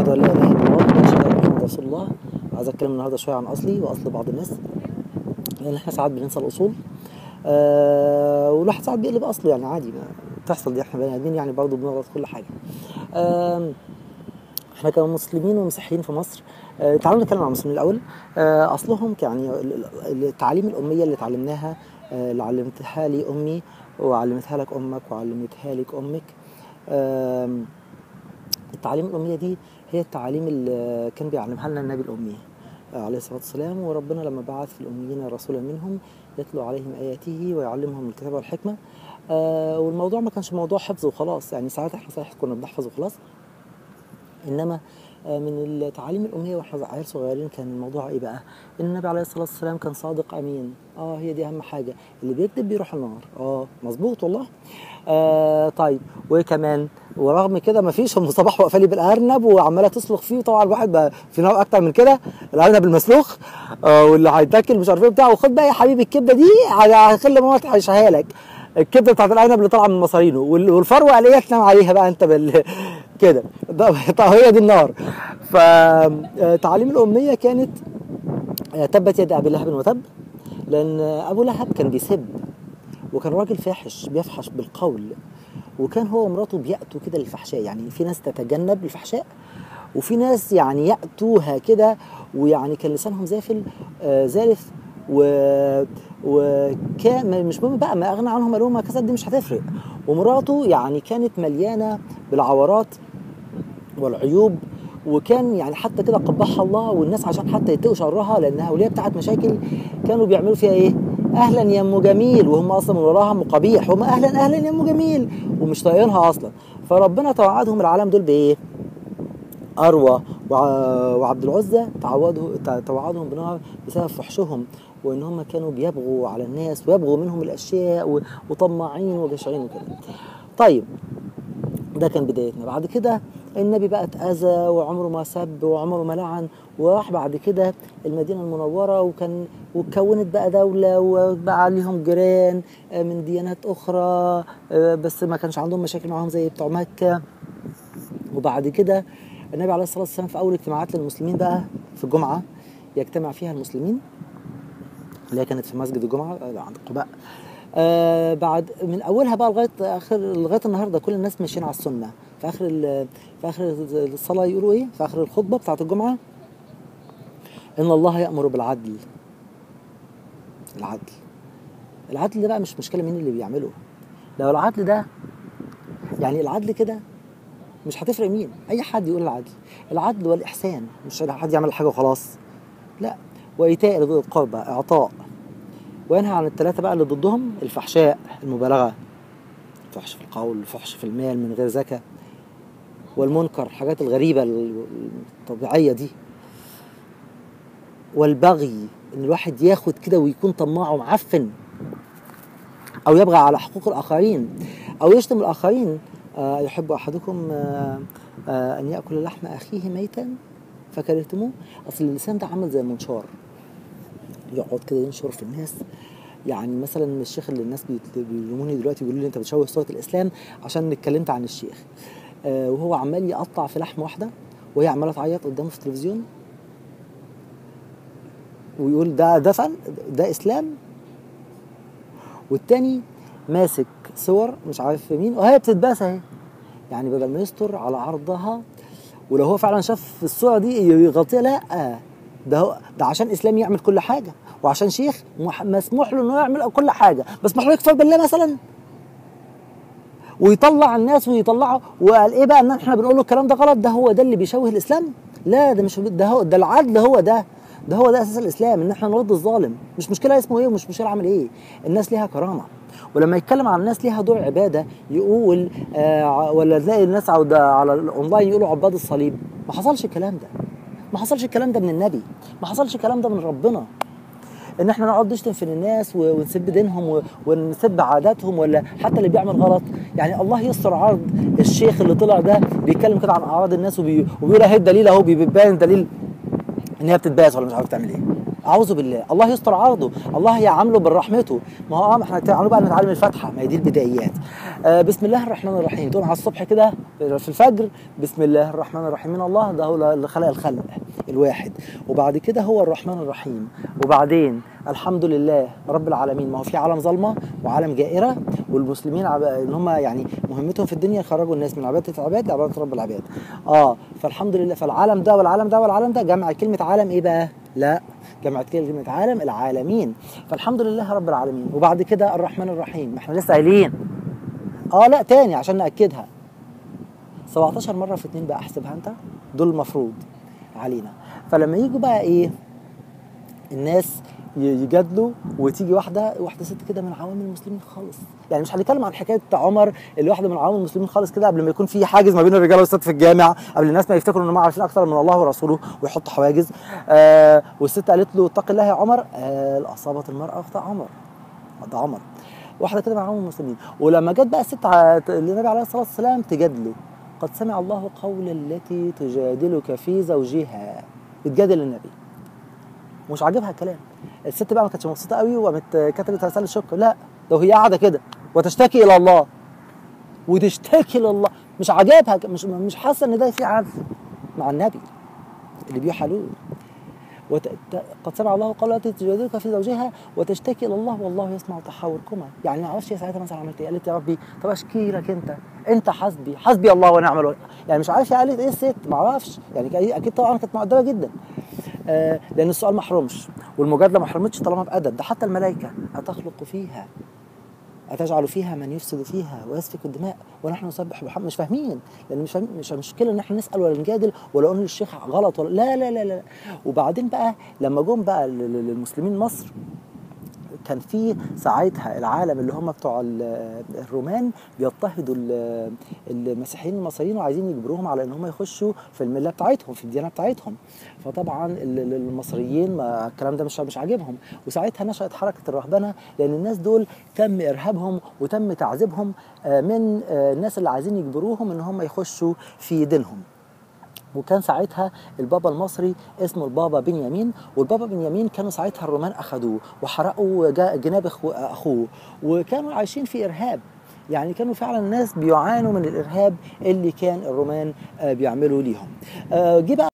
أشهد أن لا إله إلا الله وأشهد أن محمدا رسول الله. عايز أتكلم النهارده شوية عن أصلي وأصل بعض الناس، لأن إحنا ساعات بننسى الأصول. والواحد ساعات بيقلب أصله، يعني عادي بتحصل دي، إحنا بني آدمين يعني برضه بنغلط كل حاجة. إحنا كمسلمين ومسيحيين في مصر، تعالوا نتكلم عن المسلمين الأول. أصلهم يعني التعاليم الأمية اللي اتعلمناها، اللي علمتها لي أمي وعلمتها لك أمك وعلمتها لك أمك. التعاليم الأمية دي هي التعاليم اللي كان بيعلمها لنا النبي الأمي عليه الصلاة والسلام، وربنا لما بعث في الأميين رسولا منهم يتلو عليهم آياته ويعلمهم الكتاب والحكمة. والموضوع ما كانش موضوع حفظ وخلاص، يعني ساعات احنا صحيح كنا بنحفظ وخلاص، إنما من التعاليم الأمية واحنا عيال صغيرين كان الموضوع إيه بقى؟ إن النبي عليه الصلاة والسلام كان صادق أمين. هي دي أهم حاجة، اللي بيكذب بيروح النار. مظبوط والله. طيب، وكمان ورغم كده مفيش، ام صباح واقفه لي بالارنب وعماله تسلخ فيه، وطبعا الواحد بقى في نوع اكتر من كده، الارنب المسلوخ واللي هيتاكل مش عارف ايه بتاعه. وخد بقى يا حبيبي الكبده دي هخلي ماما تعيشها لك، الكبده بتاعت الارنب اللي طالعه من مصارينه، والفروه قال ايه تنام عليها بقى انت كده. هي دي النار. فتعاليم الاميه كانت تبت يد ابي لهب وتب، لان ابو لهب كان بيسب، وكان راجل فاحش بيفحش بالقول، وكان هو ومراته بيأتوا كده للفحشاء. يعني في ناس تتجنب الفحشاء، وفي ناس يعني يأتوها كده، ويعني كان لسانهم زالف، وكان مش مهم بقى، ما أغنى عنهم قالوا ما كسب، دي مش هتفرق. ومراته يعني كانت مليانة بالعورات والعيوب، وكان يعني حتى كده قبحها الله، والناس عشان حتى يتقوا شرها لأنها وليها بتاعت مشاكل كانوا بيعملوا فيها إيه؟ اهلا يا ام جميل، وهم اصلا من وراها ام قبيح، هم اهلا اهلا يا ام جميل ومش طايقينها اصلا. فربنا توعدهم العالم دول بايه؟ اروى وعبد العزى توعدهم بنار بسبب فحشهم، وان هم كانوا بيبغوا على الناس ويبغوا منهم الاشياء وطماعين وجشعين وكده. طيب، ده كان بدايتنا. بعد كده النبي بقى اتأذى وعمره ما سب وعمره ما لعن، وراح بعد كده المدينة المنورة، وكونت بقى دولة، وبقى عليهم جيران من ديانات أخرى، بس ما كانش عندهم مشاكل معاهم زي بتوع مكة. وبعد كده النبي عليه الصلاة والسلام في أول اجتماعات للمسلمين بقى في الجمعة يجتمع فيها المسلمين، اللي هي كانت في مسجد الجمعة عند قباء. بعد من اولها بقى لغايه النهارده كل الناس ماشيين على السنه. في اخر الصلاه يقولوا ايه؟ في اخر الخطبه بتاعه الجمعه: ان الله يأمر بالعدل. العدل ده بقى مش مشكله مين اللي بيعمله. لو العدل ده يعني العدل كده مش هتفرق مين، اي حد يقول العدل والاحسان، مش حد يعمل حاجه وخلاص، لا. وايتاء ذي القربى، اعطاء. وينهى عن الثلاثة بقى اللي ضدهم: الفحشاء، المبالغة، الفحش في القول، الفحش في المال من غير زكاة، والمنكر، الحاجات الغريبة الطبيعية دي، والبغي، ان الواحد ياخد كده ويكون طماع ومعفن، او يبغى على حقوق الآخرين، او يشتم الآخرين. يحب أحدكم أن يأكل لحم أخيه ميتا فكرهتموه. أصل اللسان ده عامل زي المنشار، يقعد كده ينشر في الناس. يعني مثلا الشيخ اللي الناس بيلوموني دلوقتي بيقولوا لي انت بتشوه صورة الإسلام عشان اتكلمت عن الشيخ، وهو عمال يقطع في لحم واحدة وهي عمالة تعيط قدامه في التلفزيون، ويقول ده دفن، ده إسلام. والتاني ماسك صور مش عارف مين وهي بتتباس اهي، يعني بدل ما يستر على عرضها، ولو هو فعلا شاف الصورة دي يغطيها، لا، ده عشان إسلام يعمل كل حاجة، وعشان شيخ مسموح له انه يعمل كل حاجة، بس مسموح له يكفر بالله مثلا، ويطلع الناس ويطلعه. وقال ايه بقى؟ ان احنا بنقول له الكلام ده غلط، ده هو ده اللي بيشوه الإسلام؟ لا، ده مش ده العدل، هو ده اساس الإسلام، ان احنا نرد الظالم. مش مشكلة اسمه ايه ومش مشكلة عامل ايه، الناس ليها كرامة. ولما يتكلم عن الناس ليها دور عبادة يقول ولا تلاقي الناس على الاونلاين يقولوا عباد الصليب. ما حصلش الكلام ده من النبي، ما حصلش الكلام ده من ربنا، ان احنا نقعد نشتم في الناس ونسب دينهم ونسب عاداتهم، ولا حتى اللي بيعمل غلط. يعني الله يستر عرض الشيخ اللي طلع ده بيتكلم كده عن اعراض الناس وبيقول اهي الدليل اهو، بيبين دليل ان هي بتتباس ولا مش عارف تعمل ايه. اعوذ بالله، الله يستر عرضه، الله يعامله برحمته. ما هو احنا تعالوا بقى نتعلم الفاتحه، ما هي دي البدايات. بسم الله الرحمن الرحيم، تقوم على الصبح كده في الفجر بسم الله الرحمن الرحيم، من الله ده هو اللي خلق الخلق الواحد، وبعد كده هو الرحمن الرحيم، وبعدين الحمد لله رب العالمين. ما هو في عالم ظلمه وعالم جائره، والمسلمين ان هم يعني مهمتهم في الدنيا يخرجوا الناس من عباده العباد لعباده رب العباد. فالحمد لله، فالعالم ده والعالم ده والعالم ده جمع كلمه عالم ايه بقى؟ لا، جمعت كلمه عالم العالمين. فالحمد لله رب العالمين، وبعد كده الرحمن الرحيم، ما احنا لسه قايلين. لا تاني عشان ناكدها. 17 مره في 2 بقى، احسبها انت، دول المفروض علينا. فلما يجوا بقى ايه الناس يجادلوا، وتيجي واحده ست كده من عوام المسلمين خالص، يعني مش هنتكلم عن حكايه عمر اللي واحده من عوام المسلمين خالص كده، قبل ما يكون في حاجز ما بين الرجال والست في الجامع، قبل الناس ما يفتكروا ان هم عارفين اكثر من الله ورسوله ويحطوا حواجز. والست قالت له اتق الله يا عمر، اصابت المراه اخت عمر، ده عمر، واحده كده من عوام المسلمين. ولما جت بقى الست للنبي عليه الصلاه والسلام تجادله، قد سمع الله قول التي تجادلك في زوجها، بتجادل النبي، مش عاجبها الكلام. الست بقى ما كانتش مبسوطه قوي، وقامت كتبت رساله شكر. لا، ده هي قاعده كده وتشتكي الى الله، وتشتكي لله، مش عاجبها، مش حاسه ان ده في عدل مع النبي اللي بيحلول. قد سمع الله قول التي تجادلك في زوجها وتشتكي الى الله والله يسمع تحاوركما. يعني ما اعرفش هي ساعتها مثلا عملت ايه، قالت يا ربي طب اشكي لك انت حسبي الله ونعم الوكيل. يعني مش عارف هي قالت ايه الست، ما اعرفش، يعني اكيد طبعا كانت مؤدبه جدا. لان السؤال ما حرمش والمجادله ما حرمتش طالما بادب. ده حتى الملائكه اتخلق فيها، اتجعل فيها من يفسد فيها ويسفك الدماء ونحن نسبح بحمد. مش فاهمين، لان مش مشكله ان احنا نسال ولا نجادل ولا نقول للشيخ غلط ولا لا لا لا لا. وبعدين بقى لما جم بقى للمسلمين مصر، كان في ساعتها العالم اللي هم بتوع الرومان بيضطهدوا المسيحيين المصريين، وعايزين يجبروهم على ان هم يخشوا في المله بتاعتهم، في الديانه بتاعتهم. فطبعا المصريين ما الكلام ده مش عاجبهم، وساعتها نشأت حركه الرهبنه، لان الناس دول تم ارهابهم وتم تعذيبهم من الناس اللي عايزين يجبروهم ان هم يخشوا في دينهم. وكان ساعتها البابا المصري اسمه البابا بنيامين، والبابا بنيامين كانوا ساعتها الرومان اخذوه وحرقوا جناب اخوه، وكانوا عايشين في ارهاب. يعني كانوا فعلا الناس بيعانوا من الارهاب اللي كان الرومان بيعملوا ليهم. جه بقى